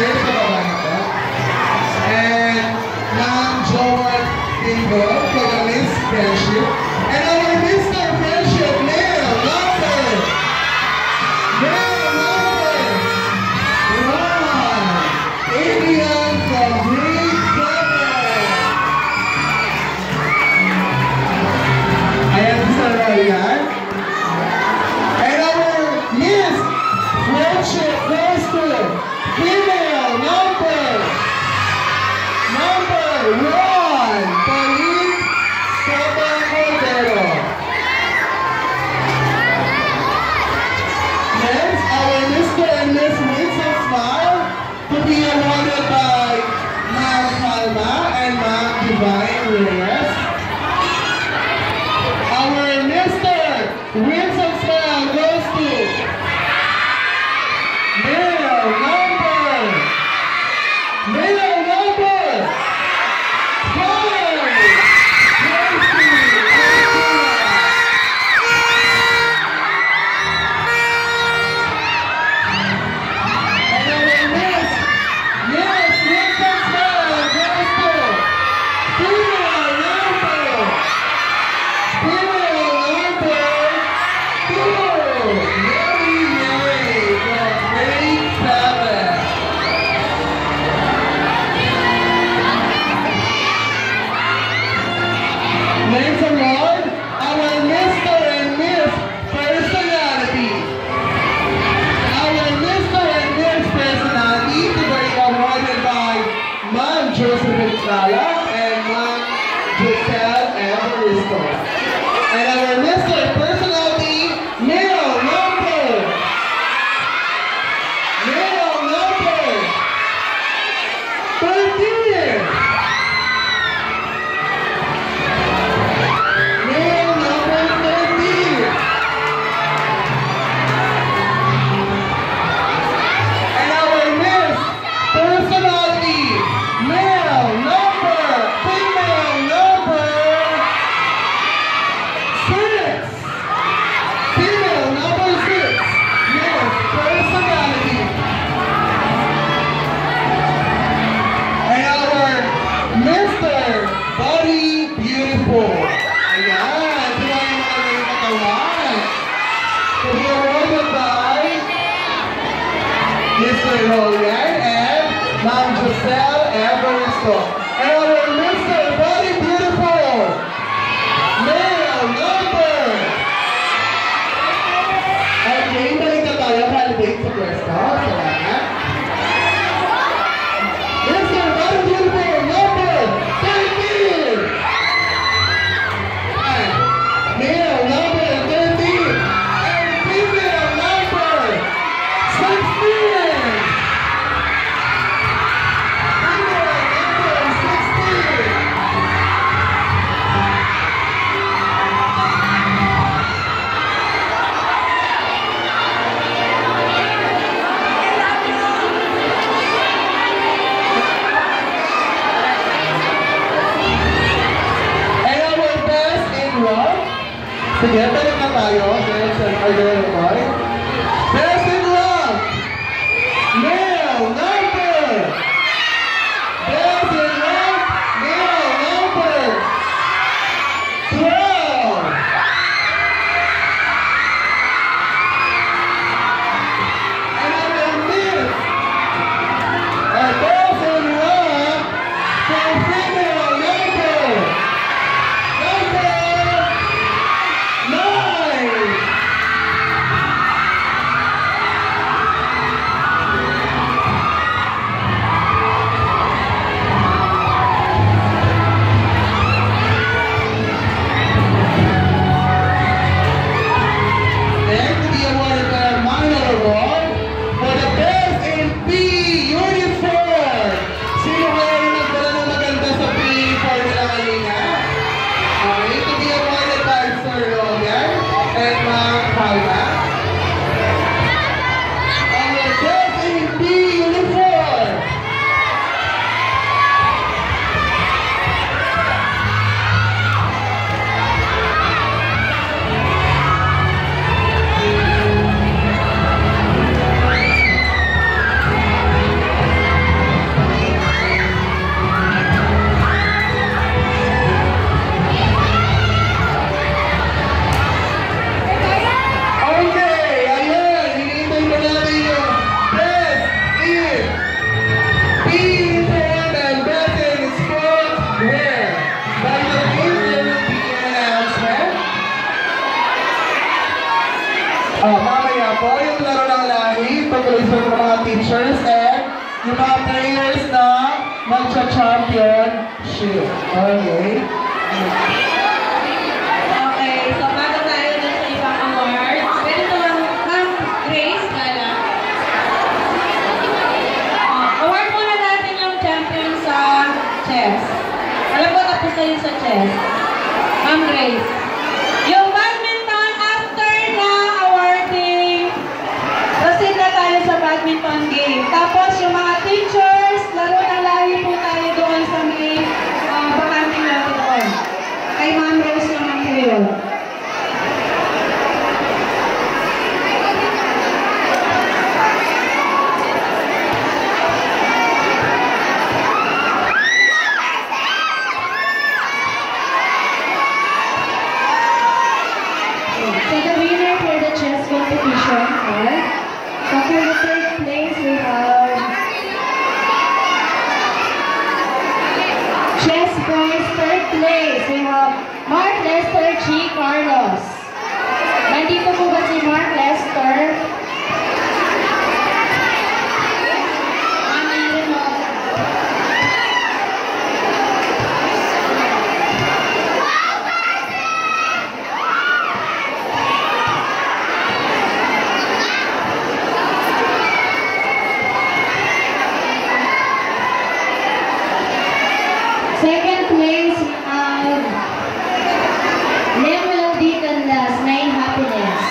chair sa baba nito. And Ma'am Joan Dingo for the Miss Friendship. And our Mr. Friendship, male number 1, Adrian from grade 7. Ayan sa Royan. And our Miss Friendship goes to female number 1, Pauline Cordero. Next, our Mr. and Miss Winston Smile to be awarded by Ma'am Palma and Ma'am Divine Reyes. Our Mr. Winston Smile goes to male number 5, Next award, our Mr. and Miss Personality. Our Mr. and Miss Personality to be awarded by Ma'am Josephine Sala and Ma'am Giselle Evaristo. And our Mr. Personality, male number 13. Mr. Royan and Ma'am Giselle Evaristo. And our Mr. Body Beautiful, male number. Okay, balik na tayo. Validate sa pwesto. Salamat. Mr. Body Beautiful, number 13. And male number 13. And female number 16. Sige, balik na tayo. Best in love, male number. Best in love, male number 12. And our Miss, best in love for female number 9. yung mga players na magcha-championship. Okay. Okay, so bago tayo dun sa ibang awards, pwede ito lang, Ma'am Grace, gala. Award muna natin yung champion sa chess. Alam ko tapos kayo sa chess. Ma'am Grace. Yung badminton, after na awarding, proceed na tayo sa badminton game. Tapos yung mga teachers, laro ng laro po tayo doon sa may bakanting natin doon. Kay Ma'am Rose naman po yun. So the winner for the chess competition are, so for the third place we have chess boys third place. We have Mark Lester G. Carlos. Nandito po ba si Mark Lester? Second place, we have Lemuel D. Canlas, Main Happiness.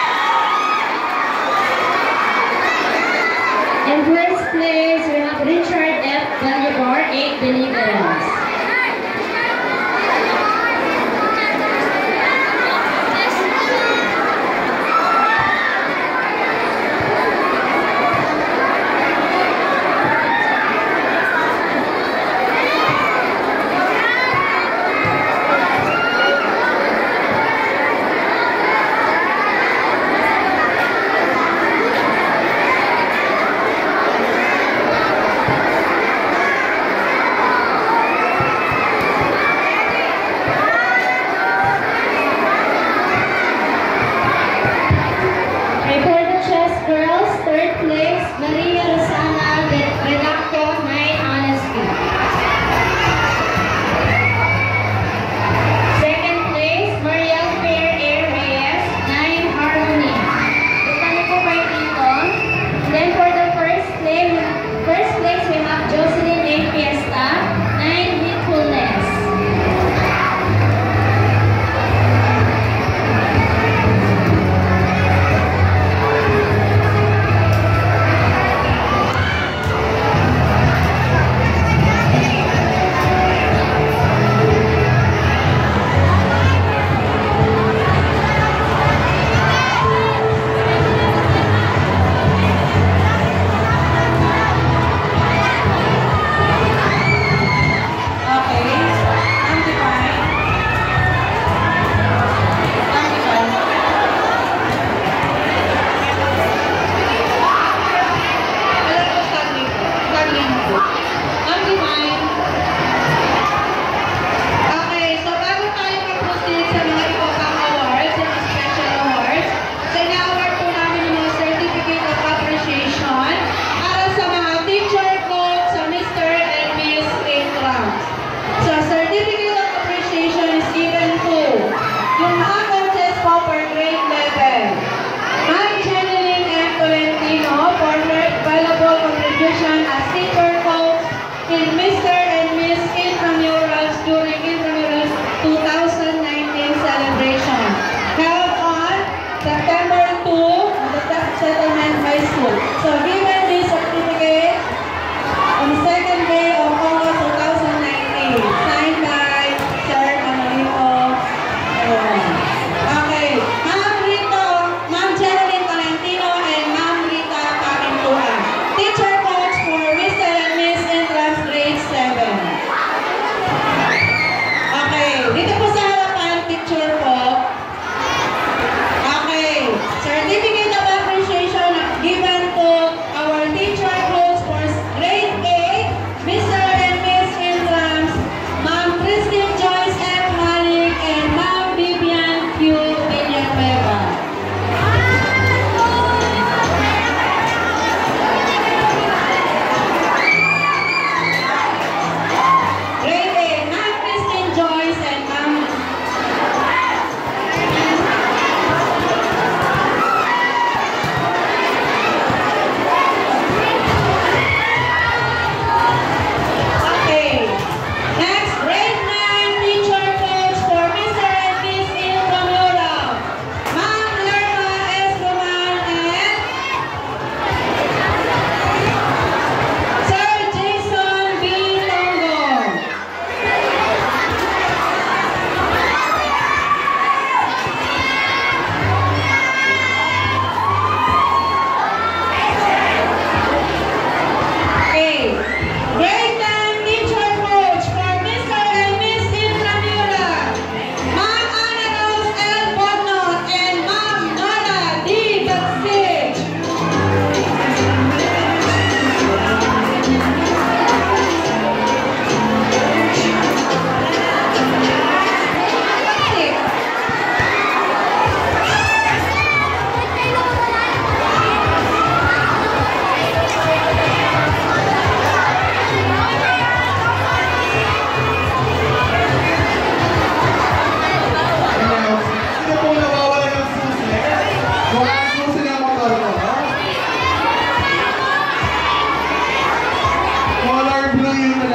In first place, we have Richard F. Galibar, 8 Deliverance.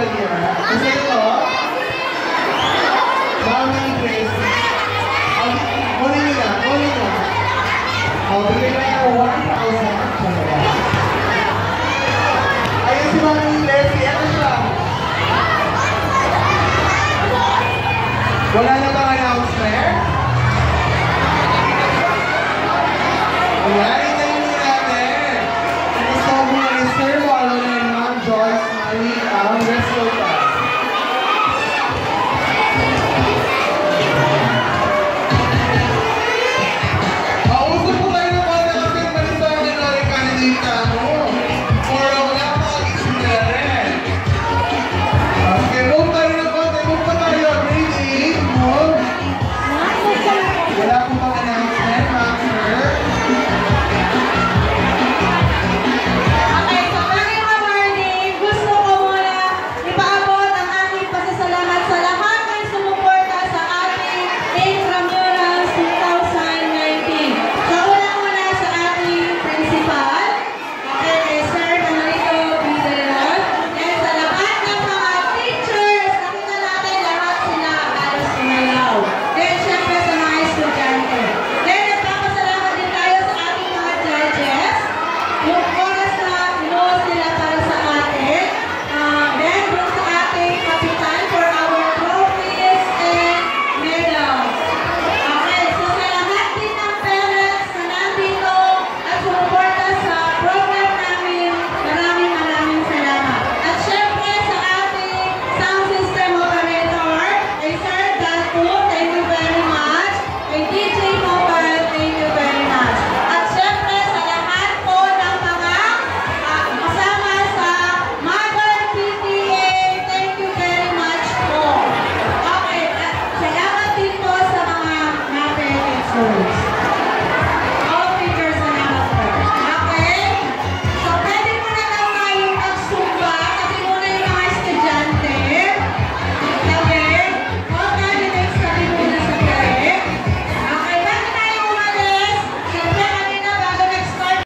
niya. Kasi ito,